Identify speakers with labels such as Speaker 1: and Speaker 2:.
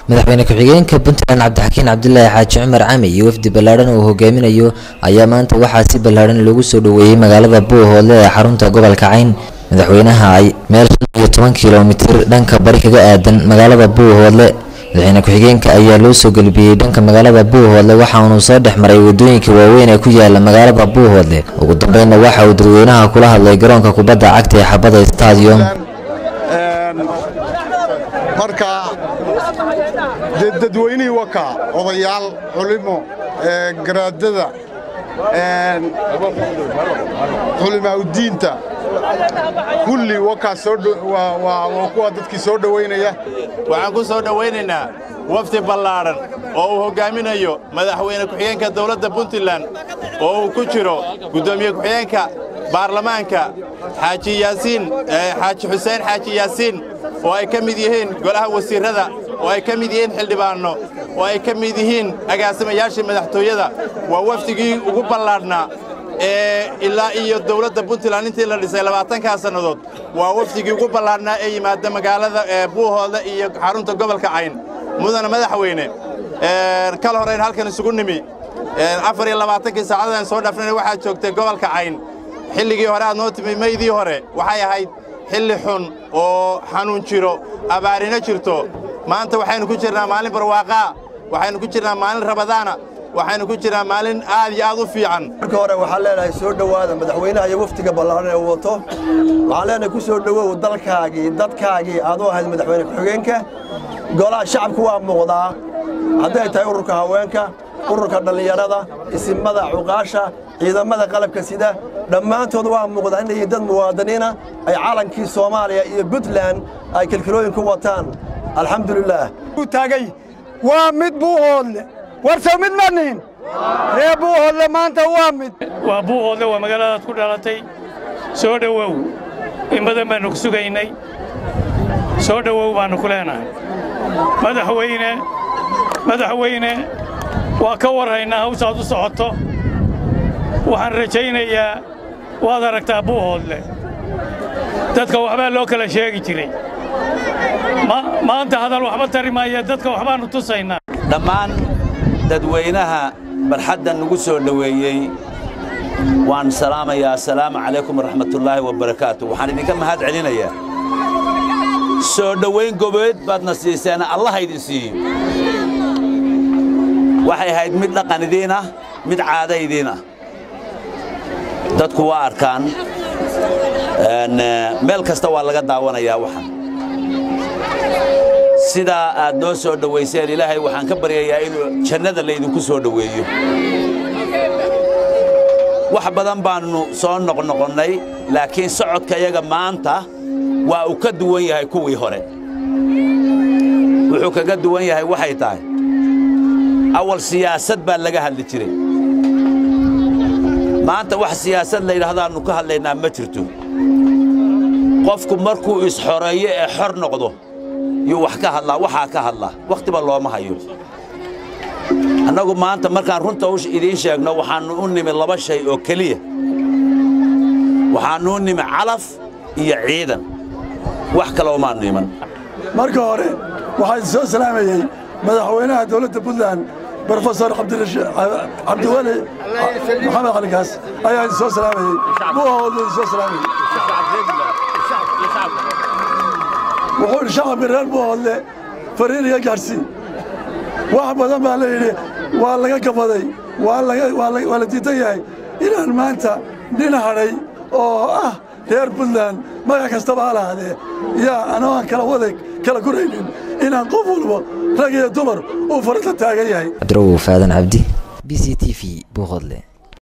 Speaker 1: madaxweyne ku-xigeenka Puntland Cabdixakiin Cabdullaahi Xaaji Cumar Cami iyo wafdi ballaaran oo hogaaminayo ayaa maanta waxaa si ballaaran loogu soo dhaweeyay magaalada Buuhoodle ee xarunta gobolka Cayn. madaxweynaha ay meel 15 kiiloomitir dhanka bari kaga aadan magaalada Buuhoodle. madaxweyne ku-xigeenka ayaa loo soo galbiyay dhanka magaalada Buuhoodle waxa uu soo dhexmaray wadooyinka waaweyn ee ku yaala magaalada Buuhoodle. ugu dambeynna waxa uu dadweynaha kula hadlay garoonka kubadda cagta ee Xabada Stadium.
Speaker 2: marka dadweynaha waka odayaal culimo garaadada culimo diinta kulli waka waa kuwa dadkii soo dhaweynaya.
Speaker 3: waxaan ku soo dhaweynaynaa wafdi ballaaran oo uu hogaaminayo madaxweyne ku-xigeenka dawladda Puntland oo uu ku jiro gudoomiye ku-xigeenka baarlamaanka Xaaji Xuseen Xaaji Yaasiin oo ay ka mid yihiin golaha wasiirada oo ay ka mid yihiin xildhibaano oo ay ka mid yihiin agaasimayaasha madaxtooyada. waa wafdigii ugu ballaarnaa ilaa iyo dawladda Puntland intii la dhisay 20 sanadood. waa wafdigii ugu ballaarnaa ee yimaada magaalada Buuhoodle iyo xarunta gobolka Cayn. mudana madaxweyne kala horeyn halkan isugu nimi 24 saacadood soo dhaafnay waxaa joogtay gobolka Cayn. xilligii hore aad noo timi meydii hore waxay ahayd xilli xun oo xanuun jiro abaarina jirto. maanta waxaynu ku jirnaa maalin barwaaqa, waxaynu ku jirnaa maalin Ramadaana, waxaynu ku jirnaa maalin aad iyo aad u fiican.
Speaker 4: marka hore waxaan leenahay soo dhawaada madaxweynaha iyo waftiga ballaaran ee wato. waxaan leenahay ku soo dhawow dalkaagii dadkaagii aad u ahayd madaxweyne ku-xigeenka. golaha shacabku waa muuqdaa hadday tahay ururka haweenka, ururka dhalinyarada, isimada cuqaasha, ciidamada qalabka sida dhammaantood waa muuqdaa inay dad muwaadiniina ay calankii Soomaaliya iyo Puntland ay kalkalooyin ku wataan. alxamdulillah
Speaker 5: taagay waa mid Buuhoodle warso mid manin ree Buuhoodle maanta waa mid
Speaker 6: waa Buuhoodle waa magaalada ku dhalatay. soo dhawow in badan baan ku sugaynay. soo dhawow baan ku leenahay madaxweyne waa ka warhaynaa hawshaad u socoto. waxaan rajaynayaa waad aragtaa Buuhoodle dadka waxbaa loo kala sheegi jiray. maanta hadal waxba tari maayo, dadka waxbaanu tusaynaa.
Speaker 7: dhammaan dadweynaha barxadda nagu soo dhaweeyey waan salaamayaa. assalaamu calaykum waraxmatullaahi wabarakaatu. waxaan idinka mahad celinayaa soo dhaweyn goboleed baadna siiseen. allah idin siiyo. waxay ahayd mid dhaqan idiin ah, mid caado idiin ah. dadku waa arkaan meel kasta waa laga daawanayaa waxan. sidaa aad noo soo dhaweyseen ilaahay waxaan ka baryayaa inuu jannada laydinku soo dhaweeyo. wax badan baanu soo noqnoqonnay laakiin socodka iyaga maanta waa uu ka duwan yahay kuwii hore. wuxuu kaga duwan yahay waxay tahay awal siyaasad baa laga hadli jiray. maanta wax siyaasad la yiraahdaanu ka hadlaynaa ma jirto. qofku markuu isxoreeyo ee xor noqdo iyo wax ka hadlaa waxa ka hadlaa waqtiba looma hayo. annagu maanta markaan runta idiin sheegno waxaanu u nimi laba shay oo kaliya. waxaanu u nimi calaf iyo ciidan, wax kale oo ma niman.
Speaker 4: marka hore waxaan soo salaamayay madaxweynaha dawladda Puntland Professor Cabdiwali Maxamed Qalikaas ayaa soo salaamayay. Buuhoodle soo salaamayay. wuxuu shacabka reer Buuhoodle fariin iyo gaarsiin wax badan baa la yidhi waa laga gabaday waa la diidan yahay inaan maanta nin hadhay oo ah reer Puntland magac kastaba ha lahaadee yaa anoo aan kala waday kala guraynin inaan qof walba rag iyo dumar uu farta taagan yahay.
Speaker 1: Abdurrahman Faadan Cabdi, BCTV Buuhoodle.